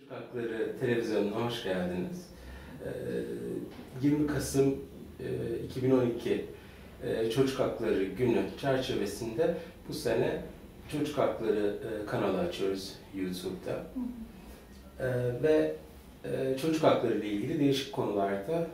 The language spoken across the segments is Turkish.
Çocuk Hakları Televizyonu'na hoş geldiniz. 20 Kasım 2012 Çocuk Hakları Günü çerçevesinde bu sene Çocuk Hakları kanalı açıyoruz YouTube'da. Ve çocuk hakları ile ilgili değişik konularda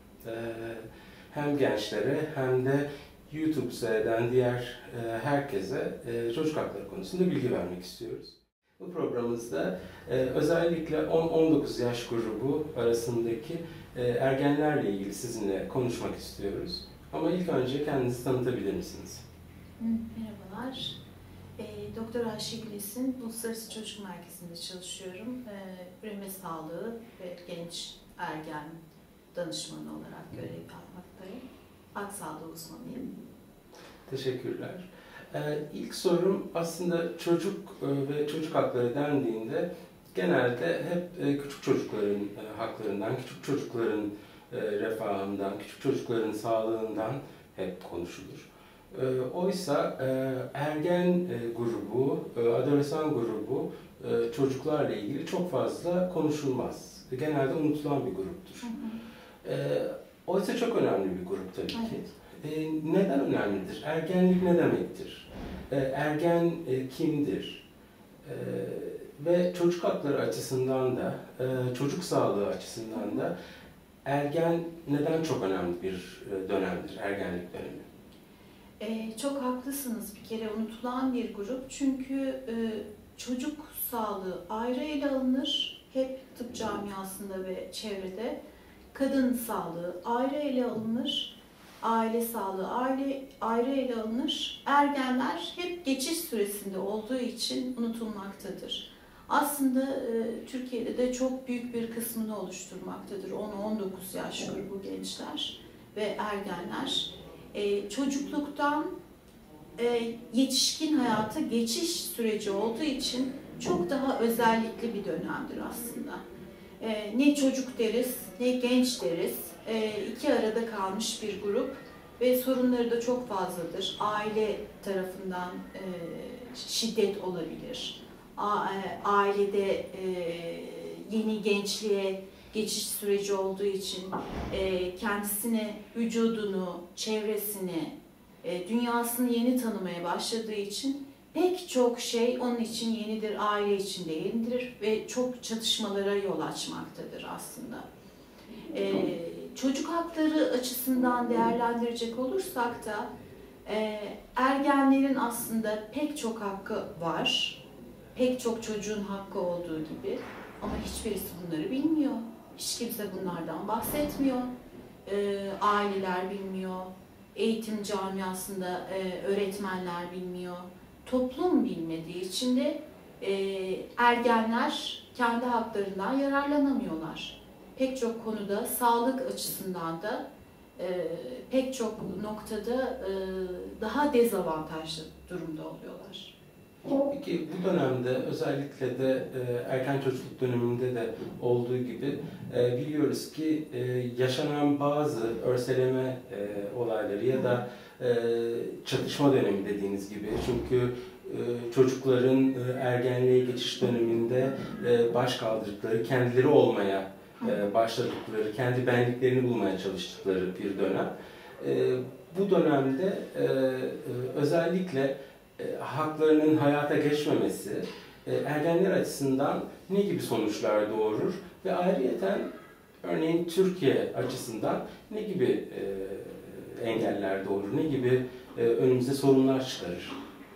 hem gençlere hem de YouTube seyreden diğer herkese çocuk hakları konusunda bilgi vermek istiyoruz. Bu programımızda özellikle 10-19 yaş grubu arasındaki ergenlerle ilgili sizinle konuşmak istiyoruz. Ama ilk önce kendinizi tanıtabilir misiniz? Merhabalar. Doktor Ayşegül Esin, Uluslararası Çocuk Merkezi'nde çalışıyorum. Üreme sağlığı ve genç ergen danışmanı olarak görev yapmaktayım. Halk sağlığı uzmanıyım. Teşekkürler. İlk sorum aslında çocuk ve çocuk hakları dendiğinde genelde hep küçük çocukların haklarından, küçük çocukların refahından, küçük çocukların sağlığından hep konuşulur. Oysa ergen grubu, adolesan grubu çocuklarla ilgili çok fazla konuşulmaz. Genelde unutulan bir gruptur. Oysa çok önemli bir grup tabii ki. Evet. Neden önemlidir? Ergenlik ne demektir? Ergen kimdir? Ve çocuk hakları açısından da, çocuk sağlığı açısından da ergen neden çok önemli bir dönemdir, ergenlik dönemi? Çok haklısınız. Bir kere unutulan bir grup. Çünkü çocuk sağlığı ayrı ele alınır. Hep tıp camiasında ve çevrede. Kadın sağlığı ayrı ele alınır. Aile sağlığı ayrı ele alınır. Ergenler hep geçiş süresinde olduğu için unutulmaktadır. Aslında Türkiye'de de çok büyük bir kısmını oluşturmaktadır. 10-19 yaş grubu gençler ve ergenler. Çocukluktan yetişkin hayata geçiş süreci olduğu için çok daha özellikli bir dönemdir aslında. Ne çocuk deriz, ne genç deriz. İki arada kalmış bir grup ve sorunları da çok fazladır. Aile tarafından şiddet olabilir. Ailede yeni gençliğe geçiş süreci olduğu için kendisini, vücudunu, çevresini, dünyasını yeni tanımaya başladığı için pek çok şey onun için yenidir, aile için de yenidir ve çok çatışmalara yol açmaktadır aslında. Çocuk hakları açısından değerlendirecek olursak da ergenlerin aslında pek çok hakkı var. Pek çok çocuğun hakkı olduğu gibi ama hiçbirisi bunları bilmiyor. Hiç kimse bunlardan bahsetmiyor. Aileler bilmiyor. Eğitim camiasında öğretmenler bilmiyor. Toplum bilmediği için de ergenler kendi haklarından yararlanamıyorlar. Pek çok konuda sağlık açısından da pek çok noktada daha dezavantajlı durumda oluyorlar. Peki bu dönemde özellikle de erken çocukluk döneminde de olduğu gibi biliyoruz ki yaşanan bazı örseleme olayları ya da çatışma dönemi dediğiniz gibi, çünkü çocukların ergenliğe geçiş döneminde baş kaldırdıkları, kendileri olmaya başladıkları, kendi benliklerini bulmaya çalıştıkları bir dönem. Bu dönemde özellikle haklarının hayata geçmemesi ergenler açısından ne gibi sonuçlar doğurur ve ayrıyeten örneğin Türkiye açısından ne gibi engeller doğurur, ne gibi önümüze sorunlar çıkarır?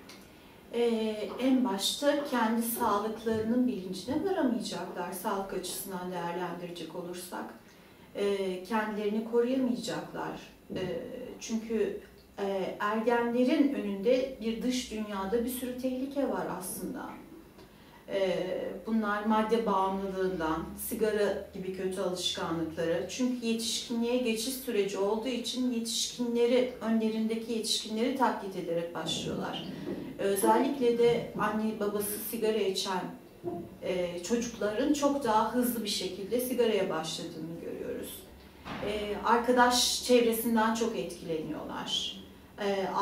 En başta kendi sağlıklarının bilincine varamayacaklar. Sağlık açısından değerlendirecek olursak kendilerini koruyamayacaklar. Çünkü ergenlerin önünde bir dış dünyada bir sürü tehlike var aslında. Bunlar madde bağımlılığından, sigara gibi kötü alışkanlıkları. Çünkü yetişkinliğe geçiş süreci olduğu için önlerindeki yetişkinleri taklit ederek başlıyorlar. Özellikle de anne babası sigara içen çocukların çok daha hızlı bir şekilde sigaraya başladığını görüyoruz. Arkadaş çevresinden çok etkileniyorlar.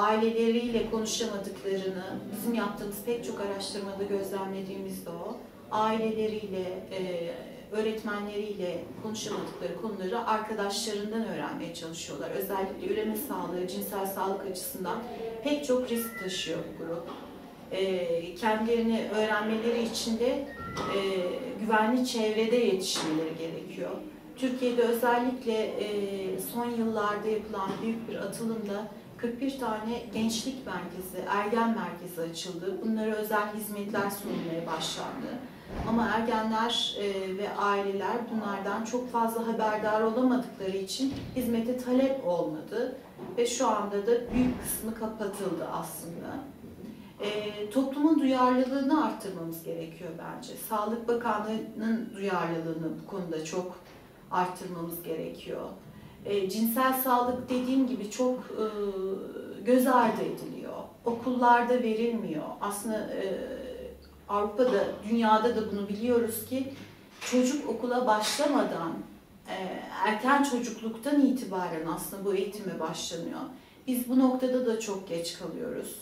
Aileleriyle konuşamadıklarını, bizim yaptığımız pek çok araştırmada gözlemlediğimiz de o. aileleriyle, öğretmenleriyle konuşamadıkları konuları arkadaşlarından öğrenmeye çalışıyorlar. Özellikle üreme sağlığı, cinsel sağlık açısından pek çok risk taşıyor bu grup. Kendilerini öğrenmeleri için de güvenli çevrede yetişmeleri gerekiyor. Türkiye'de özellikle son yıllarda yapılan büyük bir atılımda 41 tane gençlik merkezi, ergen merkezi açıldı. Bunlara özel hizmetler sunulmaya başlandı. Ama ergenler ve aileler bunlardan çok fazla haberdar olamadıkları için hizmete talep olmadı. Ve şu anda da büyük kısmı kapatıldı aslında. Toplumun duyarlılığını arttırmamız gerekiyor bence. Sağlık Bakanlığı'nın duyarlılığını bu konuda çok arttırmamız gerekiyor. Cinsel sağlık dediğim gibi çok göz ardı ediliyor. Okullarda verilmiyor. Aslında Avrupa'da, dünyada da bunu biliyoruz ki çocuk okula başlamadan, erken çocukluktan itibaren aslında bu eğitime başlanıyor. Biz bu noktada da çok geç kalıyoruz.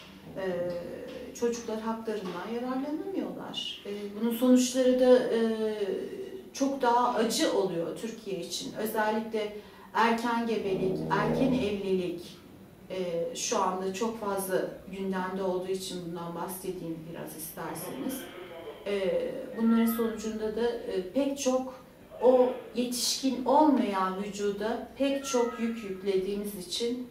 Çocuklar haklarından yararlanamıyorlar. Bunun sonuçları da çok daha acı oluyor Türkiye için. Özellikle erken gebelik, erken evlilik şu anda çok fazla gündemde olduğu için bundan bahsedeyim biraz isterseniz. Bunların sonucunda da pek çok o yetişkin olmayan vücuda pek çok yük yüklediğimiz için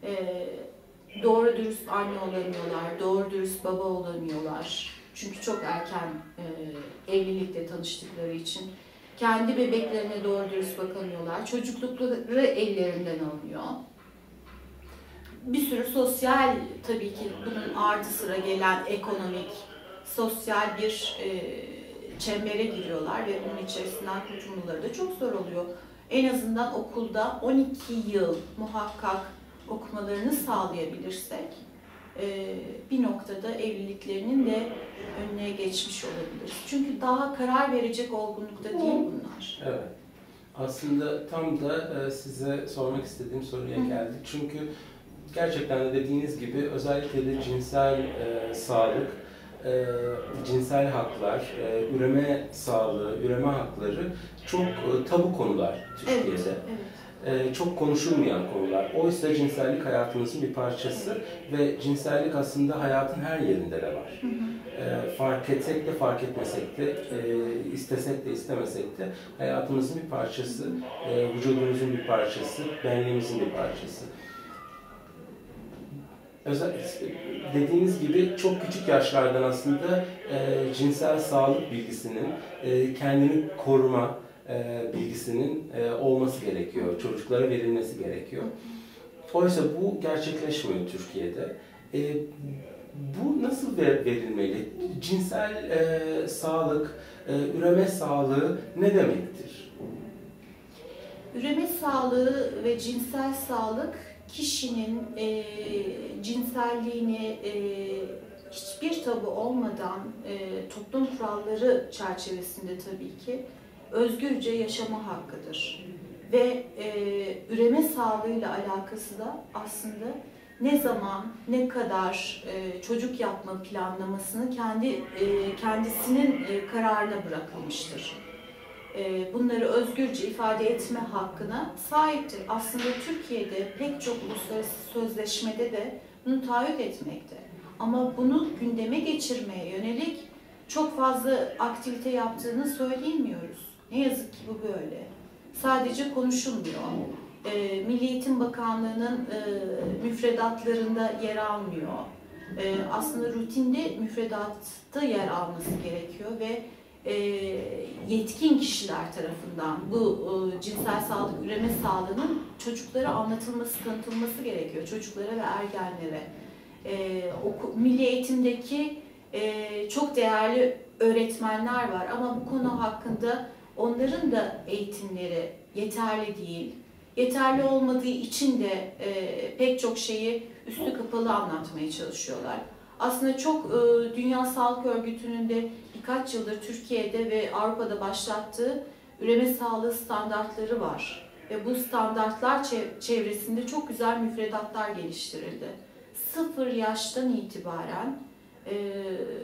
doğru dürüst anne olamıyorlar, doğru dürüst baba olamıyorlar. Çünkü çok erken evlilikle tanıştıkları için kendi bebeklerine doğru dürüst bakamıyorlar. Çocuklukları ellerinden alınıyor. Bir sürü sosyal, tabii ki bunun ardı sıra gelen ekonomik, sosyal bir çembere giriyorlar ve bunun içerisinden kurtulmaları da çok zor oluyor. En azından okulda 12 yıl muhakkak okumalarını sağlayabilirsek bir noktada evliliklerinin de önüne geçmiş olabiliriz. Çünkü daha karar verecek olgunlukta değil bunlar. Evet. Aslında tam da size sormak istediğim soruya geldik. Çünkü gerçekten de dediğiniz gibi özellikle de cinsel sağlık, cinsel haklar, üreme sağlığı, üreme hakları çok tabu konular Türkiye'de. Evet, evet. Çok konuşulmayan konular. Oysa cinsellik hayatımızın bir parçası ve cinsellik aslında hayatın her yerinde de var. Fark etsek de fark etmesek de, istesek de istemesek de hayatımızın bir parçası, vücudumuzun bir parçası, benliğimizin bir parçası. Dediğiniz gibi çok küçük yaşlardan aslında cinsel sağlık bilgisinin, kendini koruma bilgisinin olması gerekiyor, çocuklara verilmesi gerekiyor. Oysa bu gerçekleşmiyor Türkiye'de. Bu nasıl verilmeli? Cinsel sağlık, üreme sağlığı ne demektir? Üreme sağlığı ve cinsel sağlık kişinin cinselliğini hiçbir tabu olmadan toplum kuralları çerçevesinde tabii ki özgürce yaşama hakkıdır. Ve üreme sağlığıyla alakası da aslında ne zaman, ne kadar çocuk yapma planlamasını kendisinin kararına bırakılmıştır. Bunları özgürce ifade etme hakkına sahiptir. Aslında Türkiye'de pek çok uluslararası sözleşmede de bunu taahhüt etmekte. Ama bunu gündeme geçirmeye yönelik çok fazla aktivite yaptığını söyleyemiyoruz. Ne yazık ki bu böyle. Sadece konuşulmuyor. Milli Eğitim Bakanlığı'nın müfredatlarında yer almıyor. Aslında rutinde müfredatta yer alması gerekiyor ve yetkin kişiler tarafından bu cinsel sağlık, üreme sağlığının çocuklara anlatılması, tanıtılması gerekiyor. Çocuklara ve ergenlere. Milli eğitimdeki çok değerli öğretmenler var ama bu konu hakkında onların da eğitimleri yeterli değil. Yeterli olmadığı için de pek çok şeyi üstü kapalı anlatmaya çalışıyorlar. Aslında çok Dünya Sağlık Örgütü'nün de birkaç yıldır Türkiye'de ve Avrupa'da başlattığı üreme sağlığı standartları var. Ve bu standartlar çevresinde çok güzel müfredatlar geliştirildi. 0 yaştan itibaren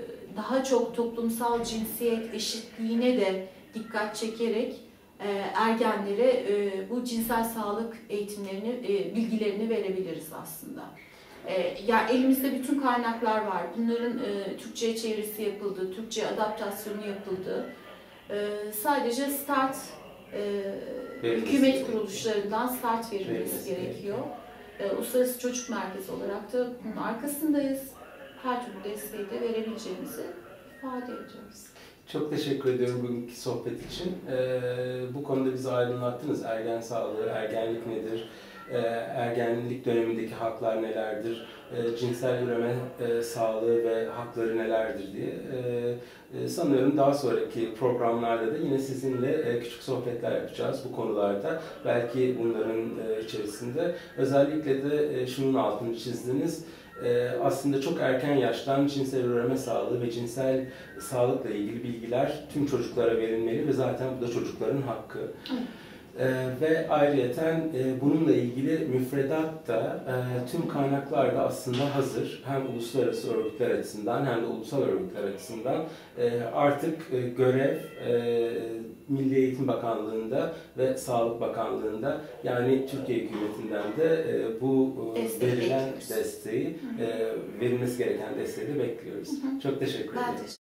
daha çok toplumsal cinsiyet eşitliğine de dikkat çekerek ergenlere bu cinsel sağlık eğitimlerini, bilgilerini verebiliriz aslında. Ya elimizde bütün kaynaklar var. Bunların Türkçe'ye çevirisi yapıldı, Türkçe adaptasyonu yapıldı. Sadece start hükümet kuruluşlarından start verilmesi gerekiyor. Uluslararası Çocuk Merkezi olarak da bunun arkasındayız. Her türlü desteği de verebileceğimizi ifade ediyoruz. Çok teşekkür ediyorum bugünkü sohbet için. Bu konuda bizi aydınlattınız. Ergen sağlığı, ergenlik nedir? Ergenlik dönemindeki haklar nelerdir? Cinsel üreme sağlığı ve hakları nelerdir diye. Sanıyorum daha sonraki programlarda da yine sizinle küçük sohbetler yapacağız bu konularda. Belki bunların içerisinde özellikle de şunun altını çizdiniz. Aslında çok erken yaştan cinsel üreme sağlığı ve cinsel sağlıkla ilgili bilgiler tüm çocuklara verilmeli ve zaten bu da çocukların hakkı. Ve ayrıyeten bununla ilgili müfredat da tüm kaynaklar da aslında hazır. Hem uluslararası örgütler açısından hem de ulusal örgütler açısından artık görev Milli Eğitim Bakanlığı'nda ve Sağlık Bakanlığı'nda, yani Türkiye hükümetinden de bu verilen desteği, verilmesi gereken desteği de bekliyoruz. Çok teşekkür ederim.